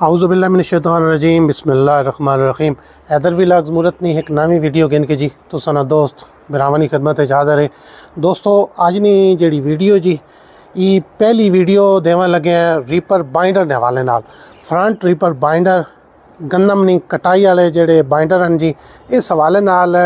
आउज़ुबिल्लाहि मिनश्शैतानिर्रजीम बिस्मिल्लाहिर्रहमानिर्रहीम। हैदर व्लॉग्स मूरत नी एक नवी वीडियो गिन के जी तुसा ना दोस्त बिरावनी खिदमत हाज़िर है। दोस्तों आज नी जेड़ी वीडियो जी ये पहली वीडियो देवन लगे हैं रीपर बाइंडर के हवाले नाल। फ्रंट रीपर बाइंडर गंदम नी कटाई वाले जेड़े बाइंडर हैं जी, इस हवाले नाल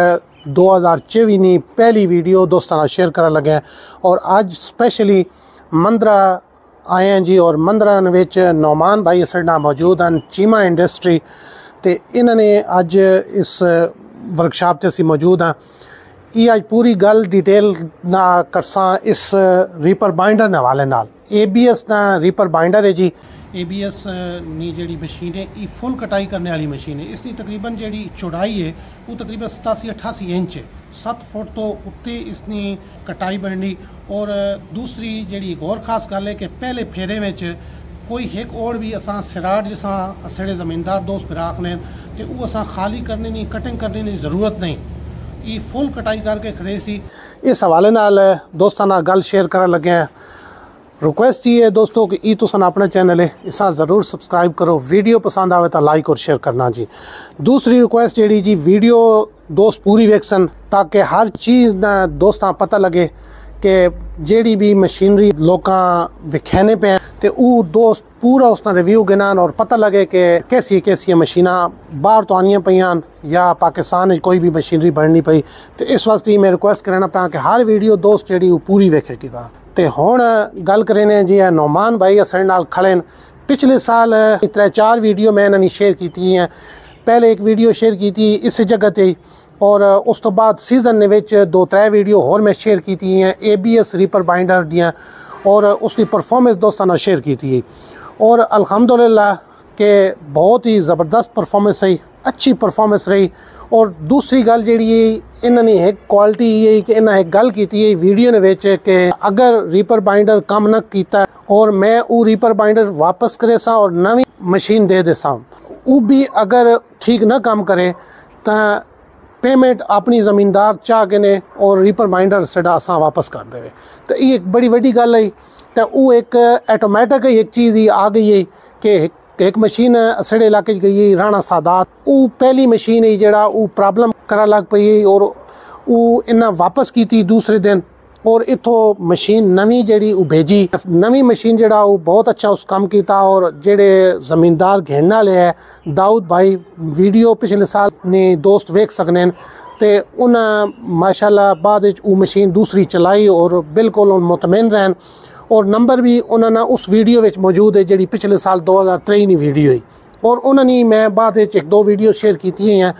2024 नी पहली वीडियो दोस्तों शेयर कर लगे हैं। और आज स्पेशली मंदरा आए हैं जी, और मंदरा विच नौमान भाई साढ़े नाल मौजूद हैं चीमा इंडस्ट्री, तो इन्होंने अज इस वर्कशॉप से असी मौजूद हाँ। ये अज पूरी गल डिटेल ना करसा इस रीपर बाइंडर ने हवाले नाल। ABS ना रीपर बाइंडर है जी। ABS नी जी मशीन है ये फुल कटाई करने वाली मशीन है। इसकी तकरीबन जी चौड़ाई है वो तकरीबन 87-88 इंच है। 7 फुट तो उत्ते इसकी कटाई बननी। और दूसरी जी एक और खास गल है कि पहले फेरे में कोई एक और भी असा सिराट जिसा असड़े ज़मींदार दोस्त फिराक ने तो वो असा खाली करने नहीं कटिंग करने की ज़रूरत नहीं, ये फुल कटाई करके खड़े सी। इस हवाले नाल दोस्तों ना गल शेयर कर लगे हैं। रिक्वेस्ट ये है दोस्तों कि ई तुसन अपना चैनल है इसा ज़रूर सब्सक्राइब करो, वीडियो पसंद आवे तो लाइक और शेयर करना जी। दूसरी रिक्वेस्ट जी वीडियो दोस्त पूरी वेखसन ताकि हर चीज़ ना दोस्तां पता लगे कि जेड़ी भी मशीनरी लोकां विखाने पे हैं तो वो दोस्त पूरा उसका रिव्यू गिनान और पता लगे कि कैसी कैसी मशीना बाहर तो आनियाँ पैन या पाकिस्तान में कोई भी मशीनरी बननी पई। तो इस वास्ते मैं रिक्वेस्ट करना पाया कि हर वीडियो दोस्त जी पूरी वेखेगी। तो हुण गल करें जी नौमान भाई साढ़े नाल खड़े। पिछले साल 3-4 वीडियो मैं इन्होंने शेयर की हैं। पहले एक वीडियो शेयर की थी इस जगह पर, और उस तो बाद सीजन ने 2-3 वीडियो होर मैं शेयर की हैं ABS रीपर बाइंडर दियाँ, और उसकी परफॉर्मेंस दोस्तों ने शेयर की थी। और अल्हम्दुलिल्लाह के बहुत ही ज़बरदस्त परफॉर्मेंस रही, अच्छी परफॉर्मेंस रही। और दूसरी गल जी इन्होंने एक क्वालिटी ये कि इन्हें एक गल की थी वीडियो ने कि अगर रीपर बाइंडर काम न किया और मैं वो रीपर बाइंडर वापस करे सा और नवी मशीन दे दे सा, वो भी अगर ठीक न काम करे तो पेमेंट अपनी ज़मींदार चाह के ने और रीपर बाइंडर सड़ा असा वापस कर दे। तो ये एक बड़ी वड्डी गल है। तो वो एक ऑटोमेटिक एक चीज़ ही आ गई है कि एक मशीन असड़े इलाके गई है राणा सादात, वो पहली मशीन है जड़ा वो प्रॉब्लम करा लग पई और वो इन्हें वापस की थी दूसरे दिन, और इतों मशीन नवी जी भेजी। नवी मशीन जड़ा वो बहुत अच्छा उस काम किया। और जेड़े ज़मींदार घेरने वाले है दाऊद भाई वीडियो पिछले साल ने दोस्त वेख सकने तो उन माशाल्लाह बाद वो मशीन दूसरी चलाई और बिल्कुल मुतमईन रहन। और नंबर भी उन्होंने उस वीडियो में मौजूद है जी पिछले साल 2023 की वीडियो है। और उन्होंने मैं बाद 1-2 वीडियो शेयर की हैं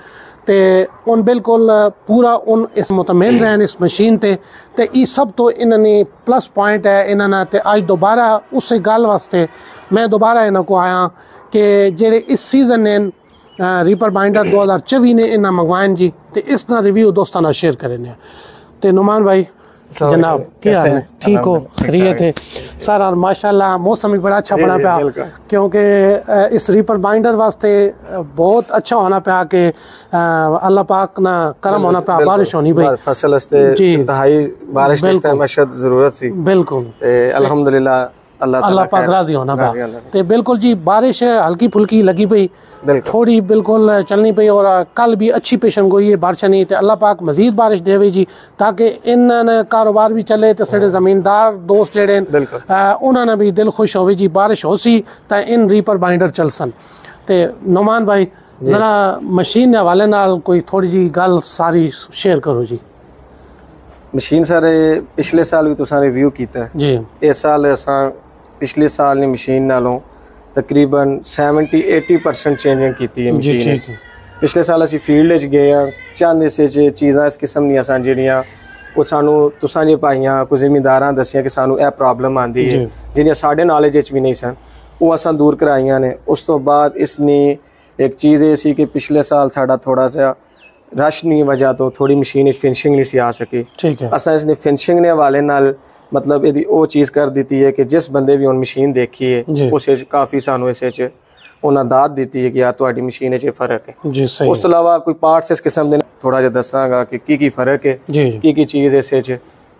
तो उन बिल्कुल पूरा उन इस मुतमईन रहन इस मशीन ते। तो ये सब तो इन्होंने प्लस पॉइंट है इन्होंने। तो आज दोबारा उस गल वास्ते मैं दोबारा इन्हों को आया कि जेड़े इस सीज़न ने रीपर बाइंडर 2024 ने इन्हें मंगवाए जी, तो इसका रिव्यू दोस्तों ना शेयर करें। तो नुमान भाई जनाब क्या हाल है, ठीक हो, खैरियत है सर? माशाल्लाह मौसम भी बड़ा अच्छा बना पाया, क्योंकि इस रीपर बाइंडर वास्ते बहुत अच्छा होना पाया कि अल्लाह पाक ना करम होना पाया, बारिश होनी भाई फसल जी इंतहाई बारिश जरूरत सी बिल्कुल। अल्हम्दुलिल्लाह अल्लाह पाक राजी होना पाया। तो बिल्कुल जी बारिश हल्की फुल्की लगी पई, थोड़ी बिल्कुल चलनी पई, और कल भी अच्छी पेशन गोई है बारिश नहीं। तो अल्लाह पाक मजीद बारिश देवे जी ताकि इन कारोबार भी चले तो साढ़े ज़मींदार दोस्त जेड़े उन्होंने भी दिल खुश हो जी बारिश हो सी तो इन रीपर बाइंडर चल सन। तो नुमान भाई ज़रा मशीन के हवाले नाल कोई थोड़ी जी गल सारी शेयर करो जी। मशीन सर पिछले साल भी तुसां रिव्यू किया जी। इस साल असां पिछले साल नी मशीन नालों तकरीबन 70-80% चेंजिंग की है मशीन। पिछले साल असी फील्ड गए हाँ चंद इस चीज़ा इस किस्म दी असां जिहड़ियां कुछ सानू तुसां जी पाइयां कुछ जिमींदारां दसियां कि सानू यह प्रॉब्लम आती है जिहड़ियां साडे नॉलेज भी नहीं सन, वो असां दूर कराइयां ने। उस तो बाद इसनी एक चीज़ ये सी कि पिछले साल साडा थोड़ा सा रश नहीं वजह तो थोड़ी मशीन फिनिशिंग नहीं सी आ सकी। असां इसने फिनिशिंग ने हवाले नाल मतलब यदि वो चीज़ कर दी है कि जिस बंदे भी उन मशीन देखी है उस काफ़ी सानू इस उन्हें दाद दी है कि यार तुहाडी मशीन च फर्क है जी। उस तो अलावा कोई पार्ट्स इस किस्म के थोड़ा जिहा दसांगा कि की फर्क है की चीज़ इस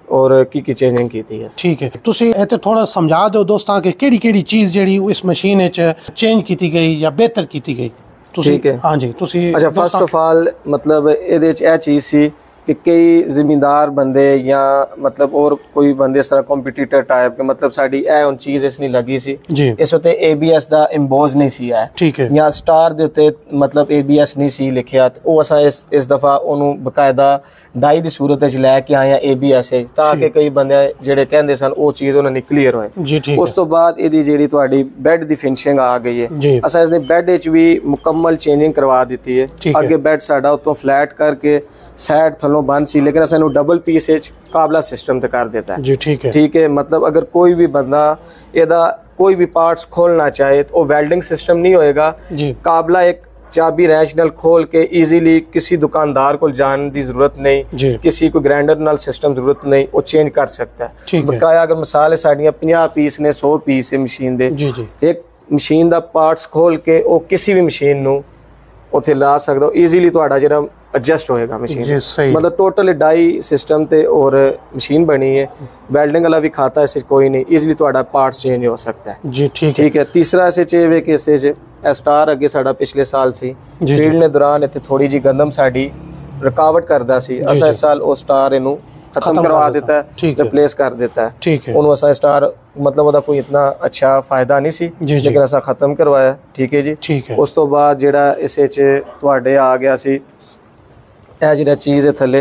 और की चेंजिंग की थी। ठीक है, तुसी इत्थे थोड़ा समझा दो दोस्तां कि केड़ी चीज़ जेह्ड़ी इस मशीन च चेंज की गई या बेहतर की गई। ठीक है, हाँ जी, तुसी अच्छा फर्स्ट ऑफ ऑल मतलब ये चीज़ सी कि कई जिम्मेदार बंदे या मतलब और कोई बंदे इस तरह कंपीटीटर टाइप के मतलब साड़ी ए उन चीज़ इस नहीं लगी सी इस उत्ते ABS दा एम्बोज नहीं सी है। ठीक है, या स्टार दे उत्ते मतलब ABS नहीं सी लिखिया ते ओ असा इस दफा ओनू बकायदा डाई दी सूरत च लैके आए ABS ताकि कई बंदे जेड़े कहंदे सन ओ चीज़ उन्हां ने क्लीयर होए। उस तो बाद इहदी जेड़ी तुहाडी बेड दी फिनिशिंग आ गई है, असा इसने बेड च भी मुकम्मल चेंजिंग करवा दी है। अगे बेड साडा उत्तों फ्लैट करके साइड थलों बंद सी लेकिन असा डबल पीस काबला सिस्टम ते कर देता है जी। ठीक है, ठीक है, मतलब अगर कोई भी बंदा एदा कोई भी पार्ट्स खोलना चाहे तो वेल्डिंग सिस्टम नहीं होएगा जी। काबला एक चाबी रैशनल खोल के इजीली किसी दुकानदार को जाने की जरूरत नहीं, किसी को ग्राइंडर नाल सिस्टम जरूरत नहीं, वो चेंज कर सकता है। बकाया अगर मिसाल है साड़ियां 50 पीस ने 100 पीस है मशीन दे, एक मशीन दा पार्ट्स खोल के वो किसी भी मशीन नू उत्थे ला सकदा हो इजीली, तुहाडा जेड़ा एडजस्ट होएगा मशीन। मतलब टोटल डाई सिस्टम ते और मशीन बनी है, वेल्डिंग वाला भी खाता है कोई नहीं, इजीली तुहाडा पार्ट्स चेंज हो सकता है जी। ठीक है, तीसरा ऐसे चाहिए कि इसे स्टार अगे साडा पिछले साल सी फील्ड ने दौरान इत्थे थोड़ी जी गंदम साडी रुकावट करदा सी, असा इस साल ओ स्टार इनू खत्म करवा देता है, रिप्लेस कर देता है। ठीक है, उन्होंने असा स्टार मतलब ओदा कोई इतना अच्छा फायदा नहीं सी लेकिन असा खत्म करवाया। ठीक है जी। ठीक है, उस तो बाद जेड़ा इसे च तुहाडे आ गया सी ए जेड़ा चीज़ है थले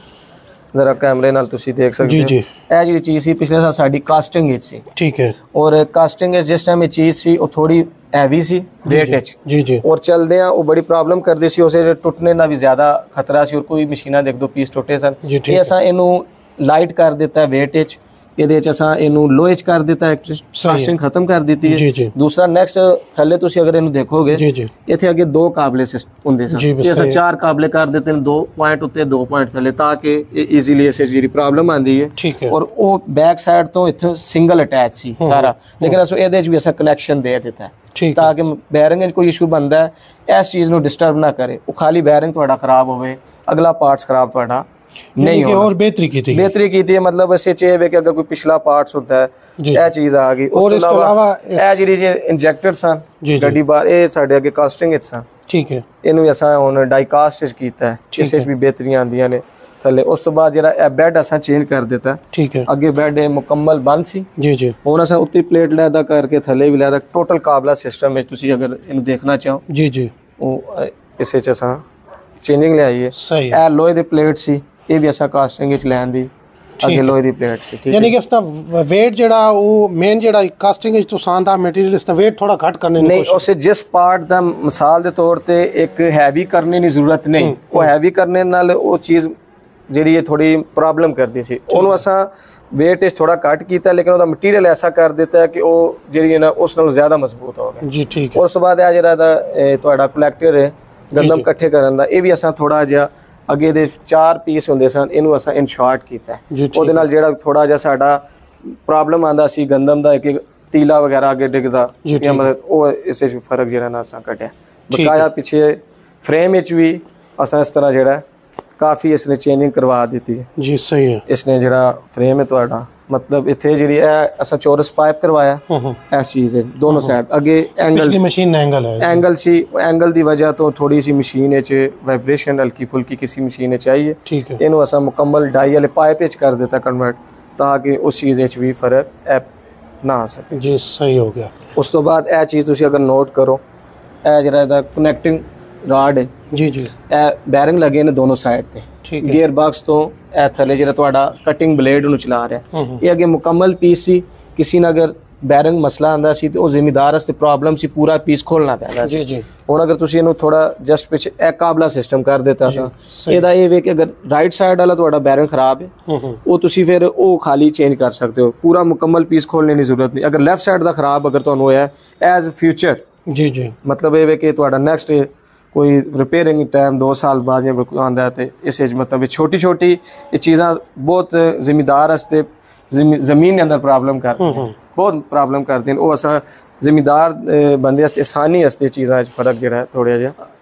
जरा कैमरे नाल तुसी देख सकते हो, ए जेड़ी चीज़ सी पिछले साल साडी कास्टिंग इच सी। ठीक है, और कास्टिंग इच जिस टाइम ये चीज़ सी वो थोड़ी हैवी सी वेट इच जी और चलदे आ वो बड़ी प्रॉब्लम करदी सी, उसे टुटने दा भी ज्यादा खतरा सी और कोई मशीना देख दो पीस टुटे सन। ये असा इनू लाइट कर देता है वेट इच, ਇਹਦੇ ਚ ਅਸਾਂ ਇਹਨੂੰ ਲੋਹੇ ਚ ਕਰ ਦਿੱਤਾ ਹੈ, ਕਾਸਟਿੰਗ ਖਤਮ ਕਰ ਦਿੱਤੀ ਹੈ। ਦੂਸਰਾ ਨੈਕਸਟ ਥੱਲੇ ਤੁਸੀਂ ਅਗਰ ਇਹਨੂੰ ਦੇਖੋਗੇ ਇੱਥੇ ਅੱਗੇ ਦੋ ਕਾਬਲੇ ਹੁੰਦੇ ਸਨ, ਇਹ ਅਸਾਂ 4 ਕਾਬਲੇ ਕਰ ਦਿੱਤੇ ਨੇ, 2 ਪੁਆਇੰਟ ਉੱਤੇ 2 ਪੁਆਇੰਟ ਥੱਲੇ, ਤਾਂ ਕਿ ਇਹ ਈਜ਼ੀਲੀ ਇਸੇ ਜਿਹੜੀ ਪ੍ਰੋਬਲਮ ਆਂਦੀ ਹੈ। ਔਰ ਉਹ ਬੈਕ ਸਾਈਡ ਤੋਂ ਇੱਥੇ ਸਿੰਗਲ ਅਟੈਚ ਸੀ ਸਾਰਾ, ਲੇਕਿਨ ਅਸੀਂ ਇਹਦੇ ਚ ਵੀ ਅਸਾਂ ਕਨੈਕਸ਼ਨ ਦੇ ਦਿੱਤਾ ਤਾਂ ਕਿ ਬੈਰਿੰਗ ਵਿੱਚ ਕੋਈ ਇਸ਼ੂ ਬੰਦਾ ਹੈ ਇਸ ਚੀਜ਼ ਨੂੰ ਡਿਸਟਰਬ ਨਾ ਕਰੇ, ਉਹ ਖਾਲੀ ਬੈਰਿੰਗ ਤੁਹਾਡਾ ਖਰਾਬ ਹੋਵੇ, अगला पार्ट्स खराब पड़ा नहीं होगा। और बेहतरी की थी मतलब ऐसे चाहिए कि अगर कोई पिछला पार्ट्स होता है यह चीज आ गई। और इस अलावा ए जी इंजेक्टर सन गड्डी बार ए साडे अगे कास्टिंग इच सन, ठीक है, इनू असा हुन डाई कास्ट कीता है, इस भी बेहतरियां आंदियां ने थले। उस तो बाद जेड़ा बेड असा चेंज कर देता, ठीक है, अगे बेड मुकम्मल बंद सी जी जी, हुन असा उत्ते प्लेट लैदा करके थले भी लैदा, टोटल काबला सिस्टम में तुसी अगर इनु देखना चाहो जी जी ओ इसे च असा चेंजिंग ले आई है। सही है, लोहे दी प्लेट सी ये भी असा कास्टिंग विच लैन दी अगे लोहे दी प्लेट सी, ठीक है, यानी कि इसदा वेट जेड़ा वो मेन जेड़ा कास्टिंग विच तुसां दा मटेरियल इसदा वेट थोड़ा घट करने दी कोशिश नहीं, उसे जिस पार्ट दा मिसाल दे तौर ते एक हैवी करने दी जरूरत नहीं, वो हैवी करने नाल वो चीज जेड़ी थोड़ी प्रॉब्लम करदी सी, ओनू असा वेट थोड़ा घट कीता लेकिन ओदा मटीरियल ऐसा कर देता है कि वो जेड़ी है ना उस नाल ज्यादा मजबूत हो गया जी, ठीक है। उस बाद आ जेड़ा दा तुहाडा कलेक्टर है गंदम इकट्ठे करन दा, ये भी असा थोड़ा जिहा अगे दे 4 पीस होंदे सन, इनू असा इन शॉर्ट कीता है, ओदे नाल जेड़ा थोड़ा जिहा साडा प्रॉब्लम आंदा सी गंदम दा एक तीला वगैरह अगे डिगदा या मतलब ओ इस फर्क जेड़ा ना असा कटिया। बकाया पीछे फ्रेम विच भी असा इस तरह जेड़ा काफ़ी इसने चेंजिंग करवा दी थी जी, सही है। इसने जेड़ा फ्रेम है तुहाडा मतलब इत्थे जेड़ी असा चौरस पाइप करवाया ऐस चीज़ है दोनों साइड, अगे एंगल मशीन एंगल सी, एंगल दी वजह तो थोड़ी सी मशीन वाइब्रेशन हल्की फुल्की किसी मशीन चाहिए, ठीक है, इनू असा मुकम्मल डाई वाले पाइप कर देता कन्वर्ट ताकि उस चीज़ भी फर्क ना आ सके जी, सही हो गया। उस तो बाद यह चीज़ तुसी अगर नोट करो ए जेड़ा कनैक्टिंग राड है जी जी, बैरिंग लगे ने दोनों साइड ते, ठीक है, गियर बॉक्स तो ए थले जेड़ा तुहाडा कटिंग ब्लेड नु चला रहा है, ये अगे मुकम्मल पीस सी, किसी ने अगर बैरिंग मसला आंदा सी तो जिम्मेदार से प्रॉब्लम सी पूरा पीस खोलना पैंदा जी जी। हुण अगर तुसी इनू थोड़ा जस्ट पिछ ए काबला सिस्टम कर देता सा, एदा ये वे कि अगर राइट साइड वाला तुहाडा बैरिंग खराब है वो तुसी फिर वो खाली चेंज कर सकते हो, पूरा मुकम्मल पीस खोलने की जरूरत नहीं। अगर लेफ्ट साइड दा खराब अगर तुहानू होया एज फ्यूचर जी जी मतलब ये वे कि तुहाडा नेक्स्ट कोई रिपेयरिंग टाइम 2 साल बाद या कोई आंदा है तो इस मतलब छोटी छोटी ये चीज़ा बहुत जिम्मेदार हस्ते जमीन के अंदर प्रॉब्लम करती हैं, बहुत प्रॉब्लम करती हैं, वो असा जिम्मेदार बंदे आसानी हस्ते चीज़ा फर्क जो है थोड़ा जिहा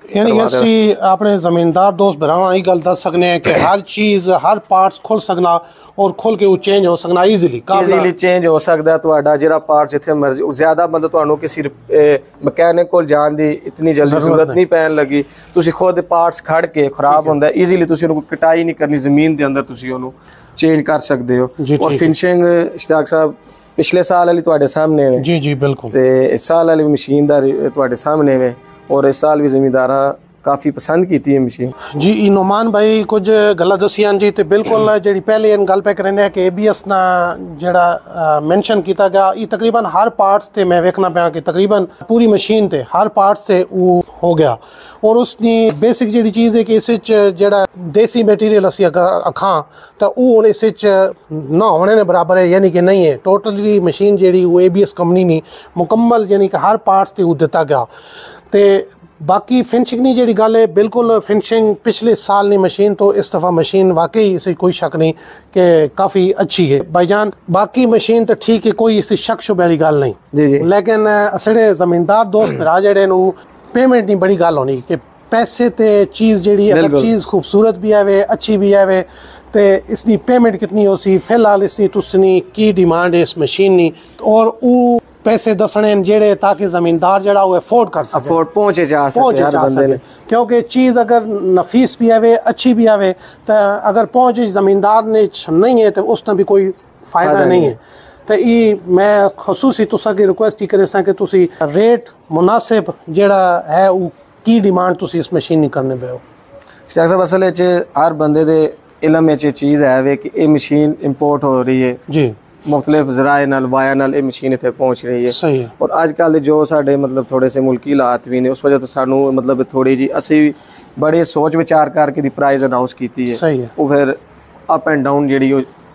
यानी ਅਸੀਂ ਆਪਣੇ ਜ਼ਮੀਨਦਾਰ ਦੋਸਤ ਭਰਾਵਾਂ ਇਹ ਗੱਲ ਦੱਸ ਸਕਨੇ ਆ ਕਿ ਹਰ ਚੀਜ਼ ਹਰ ਪਾਰਟਸ ਖੁੱਲ ਸਕਣਾ ਔਰ ਖੁੱਲ ਕੇ ਉਹ ਚੇਂਜ ਹੋ ਸਕਣਾ ਈਜ਼ੀਲੀ ਚੇਂਜ ਹੋ ਸਕਦਾ ਤੁਹਾਡਾ ਜਿਹੜਾ ਪਾਰਟ ਜਿੱਥੇ ਮਰਜ਼ੀ ਜ਼ਿਆਦਾ ਮਤਲਬ ਤੁਹਾਨੂੰ ਕਿਸੇ ਮਕੈਨਿਕ ਕੋਲ ਜਾਣ ਦੀ ਇਤਨੀ ਜਲਦੀ ਜ਼ਰੂਰਤ ਨਹੀਂ ਪੈਣ ਲੱਗੀ ਤੁਸੀਂ ਖੁਦ ਪਾਰਟਸ ਖੜ ਕੇ ਖਰਾਬ ਹੁੰਦਾ ਈਜ਼ੀਲੀ ਤੁਸੀਂ ਉਹਨੂੰ ਕਟਾਈ ਨਹੀਂ ਕਰਨੀ ਜ਼ਮੀਨ ਦੇ ਅੰਦਰ ਤੁਸੀਂ ਉਹਨੂੰ ਚੇਂਜ ਕਰ ਸਕਦੇ ਹੋ ਔਰ ਫਿਨਿਸ਼ਿੰਗ ਇਸ਼ਤਿਆਕ ਸਾਹਿਬ ਪਿਛਲੇ ਸਾਲ ਵਾਲੀ ਤੁਹਾਡੇ ਸਾਹਮਣੇ ਹੈ ਜੀ ਜੀ ਬਿਲਕੁਲ ਤੇ ਇਸ ਸਾਲ ਵਾਲੀ ਮਸ਼ੀਨ ਦਾ ਤੁਹਾਡੇ ਸਾਹਮਣੇ ਹੈ और इस साल भी जमींदारा काफ़ी पसंद की थी मशीन जी नोमान भाई कुछ गल्लां दसियां जी ते बिल्कुल जी पहले इन गल पे करने कि ABS ना जड़ा मेंशन किया गया ये तकरीबन हर पार्ट्स ते मैं वेखना पाया कि तकरीबन पूरी मशीन ते हर पार्ट्स ते वो हो गया और उसकी बेसिक जी चीज़ है कि इस जड़ा देसी मटीरियल असी अगर अखां तो वो इस ना होने ने बराबर है यानी कि नहीं है टोटली मशीन जी वो ABS कंपनी ने मुकम्मल यानी कि हर पार्ट्स ते वो दिता गया तो बाकी फिनिशिंग की जी गल है बिल्कुल फिनिशिंग पिछले साल की मशीन तो इस दफ़ा मशीन वाकई इसे कोई शक नहीं कि काफ़ी अच्छी है भाईजान बाकी मशीन तो ठीक है कोई इसे शक शुबे वाली गल नहीं जी लेकिन असड़े ज़मींदार दोस्त भरा जड़े पेमेंट नहीं बड़ी गल होनी कि पैसे ते चीज़ जी अगर चीज़ खूबसूरत भी आवे अच्छी भी आवे तो इसकी पेमेंट कितनी हो सी फिलहाल इसकी तुसनी की डिमांड है इस मशीन की और वो पैसे दसने जेड़े ताकि जमींदार जड़ा वो अफोर्ड कर सके अफोर्ड पहुंचे जा सके क्योंकि चीज़ अगर नफीस भी आवे अच्छी भी आवे तो अगर पहुंचे जमींदार ने नहीं है तो उसका भी कोई फायदा नहीं है तो ये मैं खसूसी तुसा की रिक्वेस्ट ही करे कि तुसी रेट मुनासिब जेड़ा है वो की डिमांड तुसी इस मशीन नहीं करने पे हो साहब असल हर बंदे दे इलम में चीज़ है कि ये मशीन इंपोर्ट हो रही है जी मुख्तलिफ जराए नाल वाया नाल ये मशीन इतने पहुँच रही है सही है और अजकल जो साढ़े मतलब थोड़े से मुल्की हालात भी ने उस वजह तो सानू मतलब थोड़ी जी असी बड़े सोच विचार करके दी प्राइस अनाउंस की है सही है वो फिर अप एंड डाउन जी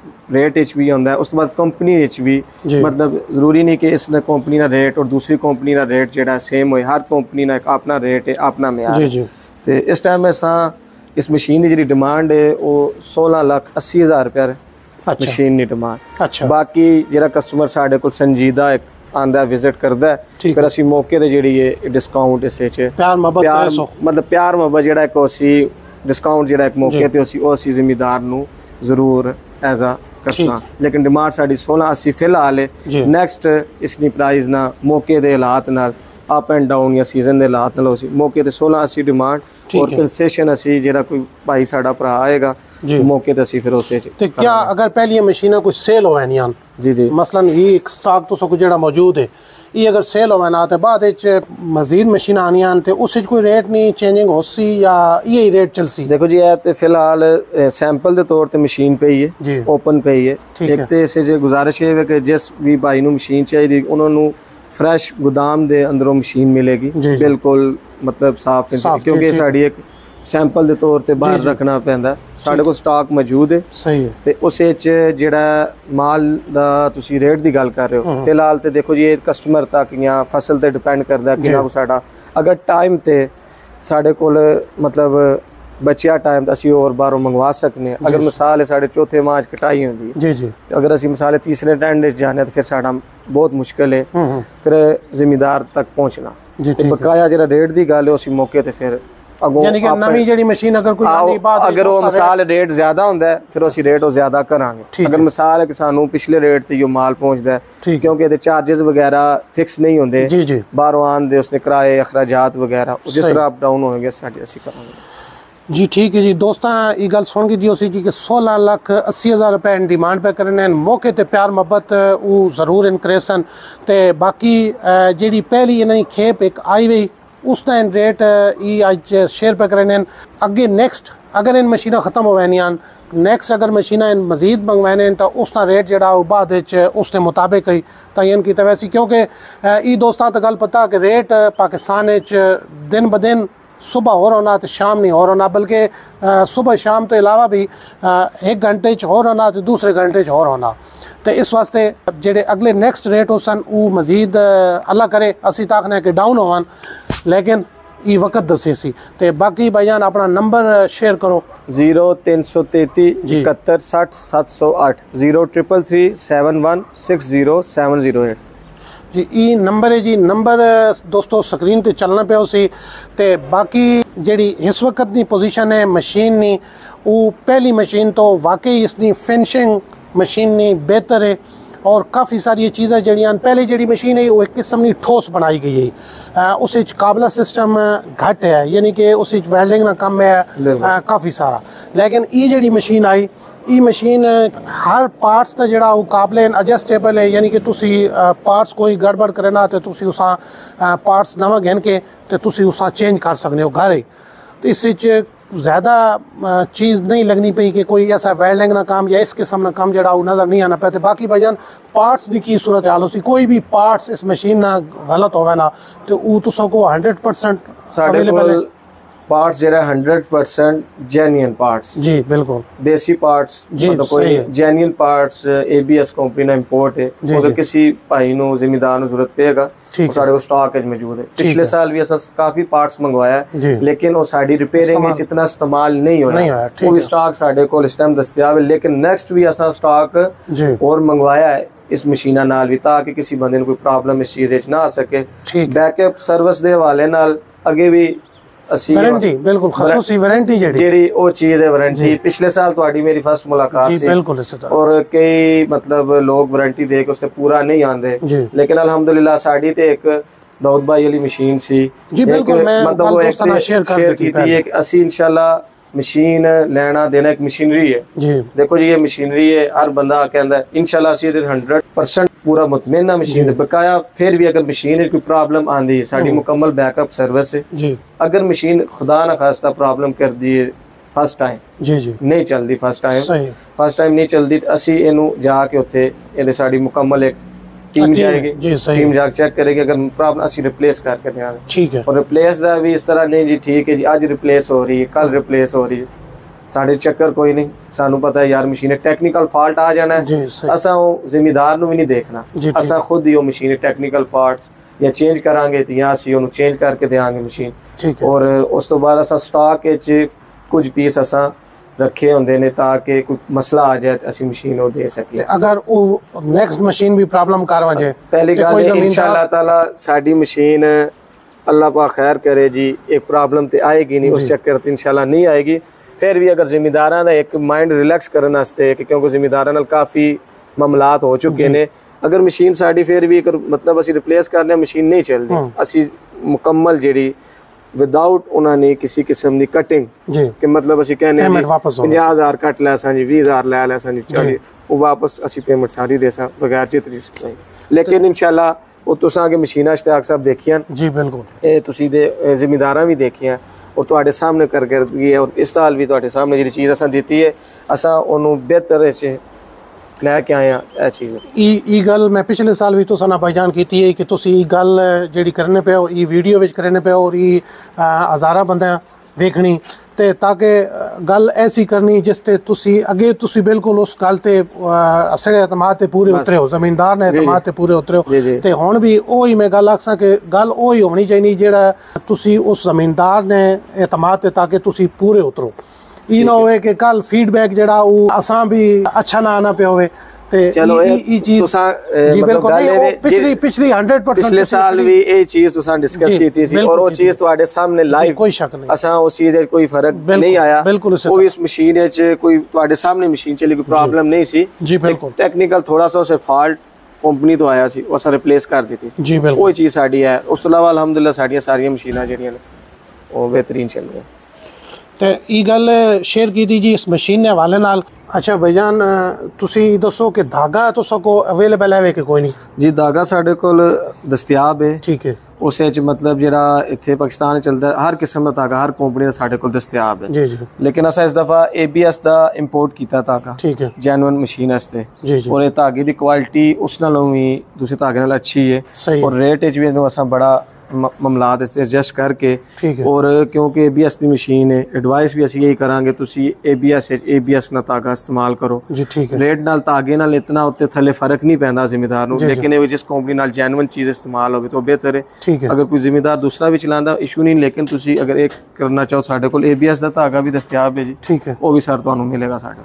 रेट भी होंगे उस बाद कंपनी भी मतलब जरूरी नहीं कि इस कंपनी का रेट और दूसरी कंपनी का रेट जो सेम हो हर कंपनी का एक अपना रेट है अपना म्यार तो इस टाइम असा इस मशीन की जी डिमांड है वो 16,80,000 रुपया मशीन की डिमांड अच्छा बाकी जो कस्टमर साढ़े को संजीदा आंदा विजिट करता है फिर असी मौके ते जिहड़ी है डिस्काउंट इस प्यार मतलब प्यार मोहब्बत जिहड़ा इक असी डिस्काउंट जिहड़ा इक मौके ते असी जिम्मेदार नूं जरूर एज आ करसा लेकिन डिमांड साडी 16,80 फिलहाल है नैक्सट इसकी प्राइस ना मौके दे हालात नाल अप एंड डाउन या सीजन दे हालात नाल मौके ते 16,80 डिमांड और कंसेशन असी जिहड़ा कोई भाई साडा भरा आएगा मौके ते असी फिर उसे ते क्या अगर पहली मशीना कोई सेल होवे नहीं जी जी मसलन ये एक स्टॉक तो सब जेड़ा मौजूद है ये अगर सेल होवे ना तो बाद मजीद मशीन आनियां ते उस कोई रेट नहीं चेंजिंग हो सी या यही रेट चल सी देखो जी ते फिलहाल सैंपल के तौर पे मशीन पे ही है ओपन पे ही है एक तो इसे जो गुजारिश है कि जिस भी भाई नूं मशीन चाहिए उन्होंने फ्रैश गोदाम दे अंदरों मशीन मिलेगी बिल्कुल मतलब साफ क्योंकि साड़ी एक सैंपल के तौर पर बाहर रखना पैंदा साढ़े को स्टॉक मौजूद है सही है तो उस जिहड़ा माल दा तुसी रेट की गल कर रहे हो फिलहाल तो देखो जी कस्टमर तक या फसल ते डिपेंड करता है कि साडा अगर टाइम ते साढ़े कोल मतलब बचिया टाइम तो असी और बाहरों मंगवा सकने अगर मिसाल है साढ़े चौथे माह कटाई होंदी जी जी अगर असी मिसाल तीसरे टेंडर जाने तो फिर साडा बहुत मुश्किल है फिर जिम्मेदार तक पहुँचना बकाया जो रेट की गल है उस मौके ते फिर यानी कि नवी जेडी मशीन अगर कोई आनी बात अगर वो मिसाल रेट ज्यादा होंदा है फिर असी रेट ज्यादा करांगे अगर मिसाल है कि सानू पिछले रेट ते यो माल पहुंचदा है क्योंकि इहदे चार्जेस वगैरह फिक्स नहीं होंदे जी जी बाहरों आन दे उसने किराए अखराजात वगैरह जिस तरह अप डाउन होंगे साडी असी करांगे जी ठीक है जी दोस्तों ये गल सुन गई जी कि 16,80,000 रुपए डिमांड पे करने मौके ते प्यार मोहब्बत वो जरूर इनक्रेसन ते बाकी जी पहली इन्हें खेप एक आई हुई उसका रेट ये अज शेयर पे करें अगे नैक्सट अगर इन मशीना खत्म हो नैक्सट अगर मशीना इन मजीद मंगवाने तो उसका रेट जरा बाद उसके मुताबिक ही तयन किया वैसे क्योंकि ये दोस्तों तो गल पता कि रेट पाकिस्तान दिन ब दिन सुबह हो रहा तो शाम नहीं हो रहा बल्कि सुबह शाम तो अलावा भी एक घंटे हो रहा तो दूसरे घंटे हो रहा तो इस वास्ते जेडे अगले नैक्सट रेट हो सन वो मजीद अल्लाह करे असी ताकने के डाउन होवन लेकिन ये वक्त दसे सी ते बाकी भाईजान अपना नंबर शेयर करो 0333 71 60 708 0333 71 60 708 जी ई नंबर है जी, नंबर दोस्तों स्क्रीन ते चलना पे उसी ते बाकी जेड़ी इस वक्त दी पोजीशन है मशीन नी वो पहली मशीन तो वाकई इसकी फिनिशिंग मशीन नी बेहतर है और काफ़ी सारी चीज़ें जड़ियाँ पहले जी मशीन है वो एक किस्म की ठोस बनाई गई है, उस काबला सिस्टम घट है, यानी कि उस वेल्डिंग का कम है काफ़ी सारा। लेकिन ये जी मशीन आई ये मशीन हर पार्ट्स का जोड़ा वो काबले एडजस्टेबल है, यानी कि तुसी पार्ट्स कोई गड़बड़ करे ना तो तुसी उसा पार्ट्स नवा गिन के तो तुसी उसा चेंज कर सकते हो घर ही। तो इस ज़्यादा चीज़ नहीं लगनी पई कि कोई ऐसा वेल्डिंग ना काम या इस किस्म का काम जड़ा नज़र नहीं आना पे। बाकी भाईजान पार्ट्स की सूरत हाल उसी कोई भी पार्ट्स इस मशीन ना गलत होवे ना तो वो तुसा को 100% अवेलेबल है। पार्ट्स जरा 100% जेन्युइन पार्ट्स जी बिल्कुल देसी पार्ट्स मतलब कोई जेन्युइन पार्ट्स एबीएस कंपनी ना इंपोर्ट है। अगर किसी भाई नो जिम्मेदार नो जरूरत पेगा वो सारे को स्टॉक है मौजूद है। पिछले साल भी ऐसा काफी पार्ट्स मंगवाया है लेकिन वो साड़ी रिपेयरिंग में इतना इस्तेमाल नहीं होया, वो भी स्टॉक साढ़े को इस टाइम दस्तयाब है। लेकिन नेक्स्ट भी ऐसा स्टॉक और मंगवाया है इस मशीना नाल भी ताकि किसी बंदे को कोई प्रॉब्लम इस चीज ना आ सके। बैकअप सर्विस दे वाले नाल अगे भी वारंटी बिल्कुल खसूसी वारंटी जेडी वो चीज है वारंटी। पिछले साल तुम्हारी मेरी फर्स्ट मुलाकात सी बिल्कुल और कई मतलब लोग वारंटी दे के उससे पूरा नहीं आंदे, लेकिन अल्हम्दुलिल्लाह साड़ी ते एक दाऊद भाई वाली मशीन सी जी बिल्कुल मैं मतलब वो एक शेयर की थी एक असी इंशाल्लाह मशीन लेना देना एक मशीनरी है जी। देखो जी ये मशीनरी है हर बंदा कहता है इंशाल्लाह असी 100% पूरा मुतमईन मशीन बकाया। फिर भी अगर मशीन कोई प्रॉब्लम आंदी है साड़ी मुकम्मल बैकअप सर्विस है जी। अगर मशीन खुदा ना खास्ता प्रॉब्लम कर दी है फर्स्ट टाइम जी जी नहीं चलती फर्स्ट टाइम नहीं चलती तो असी इनू जाके उत्थे इहदे साड़ी मुकम्मल एक टीम जाएगी टीम जाके चेक करेगी अगर प्रॉब्लम असी रिप्लेस करके देंगे ठीक है। और रिप्लेस का भी इस तरह नहीं जी ठीक है जी आज रिप्लेस हो रही है कल रिप्लेस हो रही है साढ़े चक्कर कोई नहीं सानू पता है यार मशीन टेक्निकल फॉल्ट आ जाना है असा जिम्मेदार भी नहीं देखना असा खुद ही वो मशीन टेक्निकल पार्ट्स या चेंज करांगे तो यहाँ असी उन्हें चेंज करके देंगे मशीन और उस तो बाद असा स्टॉक कुछ पीस असा रखे होंगे ने ताकि कोई मसला आ जाए तो असी मशीन वो दे सके। अगर वो नेक्स्ट मशीन भी प्रॉब्लम कर वजे पहली गल इंशाअल्लाह ताला साडी मशीन अल्लाह पाक खैर करे जी एक प्रॉब्लम तो आएगी नहीं उस चक्कर तो इंशाअल्लाह नहीं आएगी। फिर भी अगर जिम्मेदारां दा एक माइंड रिलैक्स करने वास्ते क्योंकि जिम्मेदारां नाल काफ़ी मामलात हो चुके ने अगर मशीन साड़ी फिर भी अगर मतलब असी रिप्लेस करने मशीन नहीं चलती असी मुकम्मल जेड़ी विदाउट उन्होंने किसी किस्म की कटिंग कि मतलब असी कहने 50,000 कट लै सा जी 20,000 लै लै सा जी चलिए वो वापस असी पेमेंट सारी दे सा बगैर चितरी नहीं। लेकिन इंशाल्लाह वो तुसां अगे मशीनां इश्तियाक साहब देखियां जी बिल्कुल ये तुसी दे जिम्मेदारां भी देखियां और तुहाडे सामने कर दी है और इस साल भी तुहाडे सामने जी चीज़ असां दी है असां ओनू बेहतर लैके आए हैं चीज़। ई गल मैं पिछले साल भी तुसां नाल भाईजान कीती है कि तुसी ई गल जेड़ी करने पे हो ई वीडियो विच करने पे और ई हज़ारा बंदा देखनी ते ताकि गल ऐसी करनी जिस ते तुसी अगे तुसी बिल्कुल उस गल ते असड़े एतमाद ते पूरे उतरे हो जमींदार ने एतमाद ते पूरे उतरे हो ते हुण भी ओही मैं गल आखसां कि गल ओही होनी चाहिए जेड़ा तुसी उस जमींदार ने एतमाद ते ताकि तुसी पूरे उतरो ई ना होवे कि कल फीडबैक जड़ा वो असां भी अच्छा ना आना पे होवे ते चलो ई चीज जी बिल्कुल नहीं पिछली 100% पिछले साल भी ये चीज तुसां डिस्कस कीती सी और वो चीज तुम्हारे सामने लाइव कोई शक नहीं असां उस चीज कोई फर्क नहीं आया बिल्कुल वो इस मशीन च कोई तुम्हारे सामने मशीन चली कोई प्रॉब्लम नहीं सी जी बिल्कुल टेक्निकल थोड़ा सा उसे फॉल्ट कंपनी तो आया सी वो रिप्लेस कर दी थी जी बिल्कुल वो चीज साडी है। उस तो अलावा अल्हम्दुलिल्लाह साडियां सारियां मशीनां जेहड़ियां ने वो बेहतरीन चल रही तो ये गल शेयर की थी जी इस मशीन ने हवाले नाल। अच्छा भाईजान तुसी दसो कि धागा तुसा को अवेलेबल है कि कोई नहीं जी धागा साढ़े कोल दस्तयाब है ठीक है उस मतलब जरा इत्थे पाकिस्तान चलता है हर किस्म का धागा हर कंपनी का साढ़े कोल दस्तयाब है जी जी। लेकिन असा इस दफा एबीएस का इंपोर्ट किया धागा ठीक है जेन्युइन मशीन वास्ते जी जी और ये धागे की क्वालिटी उस नालों भी दूसरे धागे नाल अच्छी है और रेट भी असा बड़ा मामलात एडजस्ट करके और क्योंकि एबीएस की मशीन है एडवाइस भी असी यही करांगे तुसी एबीएस ना धागा इस्तेमाल करो जी ठीक है। रेट नाल धागे नाल इतना उत्ते थले फर्क नहीं पैंदा जिम्मेदार नूं लेकिन ये जिस कंपनी नाल जेन्युइन चीज इस्तेमाल होवे तो बेहतर है। अगर कोई जिम्मेदार दूसरा भी चलांदा इशू नहीं लेकिन तुसी अगर एक करना चाहो साडे कोल एबीएस दा धागा भी दस्तयाब है जी ठीक है वो भी सर तुहानूं मिलेगा साडे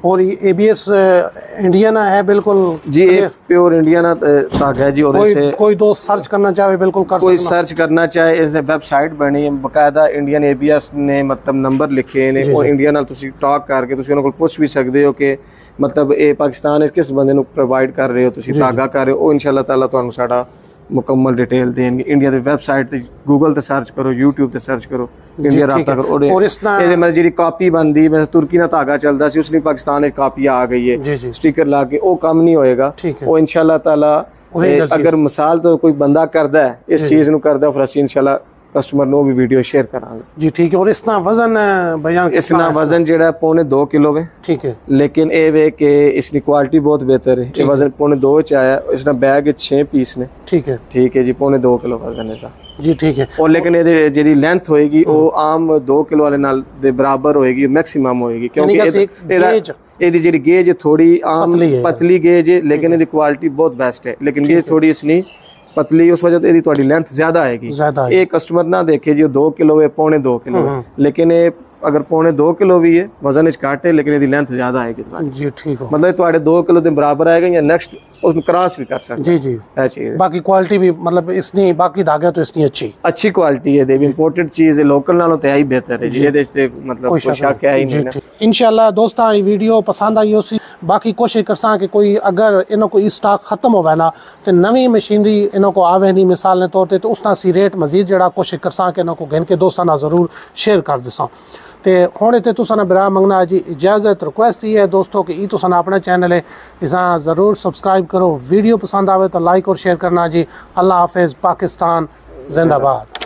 और ABS इंडियन है बिल्कुल जी, प्योर इंडियन धागा है जी। और कोई दोस्त सर्च करना चाहे बिल्कुल कर कोई सर्च करना चाहे, इस वेबसाइट बनी है बकायदा, इंडियन ABS ने मतलब नंबर लिखे ने, और इंडिया नाल तुसी टॉक करके तुसी उन्हां कोल पुछ भी सकदे हो कि मतलब ये पाकिस्तान किस बंदे नूं प्रोवाइड कर रहे हो, तुसी धागा कर रहे हो, वो इंशाअल्लाह ताला तुहानूं साडा मुकम्मल डिटेल देंगे। इंडिया की वेबसाइट ते गूगल ते सर्च करो, यूट्यूब ते सर्च करो, इंडिया राब्ता करो। और इसदे मतलब जी कॉपी बनदी, मैं तुर्की दा धागा चलदा सी, उसने पाकिस्तान एक कॉपी आ गई है स्टिकर ला के, वो काम नहीं होएगा। वो इंशाअल्लाह ताला अगर मिसाल तो कोई बंदा करदा है इस चीज़ नूं करदा, फिर असीं इंशाअल्लाह कस्टमर नो भी वीडियो शेयर करांगे जी। ठीक है। और इसका वजन बयान, इसका वजन जेड़ा पौने 2 किलो है। ठीक है। लेकिन ये वे कि इसकी क्वालिटी बहुत बेहतर है। ये वजन पौने 2 च आया, इसका बैग 6 पीस ने। ठीक है। ठीक है जी, पौने 2 किलो वजन है इसका जी। ठीक है। और लेकिन ये जेडी लेंथ होएगी वो आम 2 किलो वाले नाल दे बराबर होएगी, मैक्सिमम होएगी, क्योंकि ਇਹਦੀ ਜਿਹੜੀ ਗੇਜ थोड़ी आम पतली गेज है, लेकिन ਇਹਦੀ क्वालिटी बहुत बेस्ट है। लेकिन गेज थोड़ी इसलिए पतली, उस वजह से थोड़ी लेंथ ज्यादा आएगी। ये कस्टमर ना देखे जी 2 किलो है, पौने 2 किलो है, लेकिन ये अगर पौने 2 किलो भी है, वजन घट है, लेकिन लेंथ ज्यादा आएगी जी। ठीक है। मतलब थोड़े 2 किलो के बराबर आएगा, या नेक्स्ट उसमें क्रॉस भी कर सकते जी जी। चीज बाकी क्वालिटी भी मतलब इसनी, बाकी धागे तो इसनी अच्छी क्वालिटी है। देवी इंपोर्टेड चीज है, लोकल नालों तो ही बेहतर है जी। ये मतलब कोई शक है ही नहीं। इंशाल्लाह दोस्तों ये वीडियो पसंद आई हो, बाकी कोशिश करसा कि कोई अगर इन्हों को स्टॉक खत्म होवे ना तो नवी मशीनरी इन्हों को आवे नहीं मिसाल ने तौर पर, तो उसका सी रेट मजीद जरा कोशिश करसा कि इन्हों को गिन के दोस्तों ना जरूर शेयर कर दसा। तो हुण इत्थे तुसां बिरा मंगना जी इजाज़त, रिक्वेस्ट ये है दोस्तों कि तुसां अपना चैनल है इसा ज़रूर सब्सक्राइब करो। वीडियो पसंद आवे तो लाइक और शेयर करना जी। अल्लाह हाफिज़, पाकिस्तान जिंदाबाद।